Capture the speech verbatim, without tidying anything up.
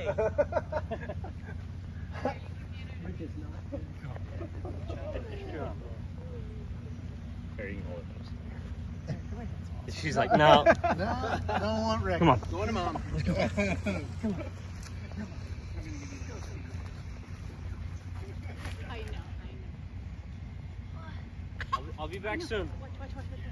Hey. Rick is not. Here, you can hold it. She's like, no. No, don't want Rick. Come on. Go to mom. Let's go. Come on. I'll, I'll be back soon. Watch, watch, watch, watch.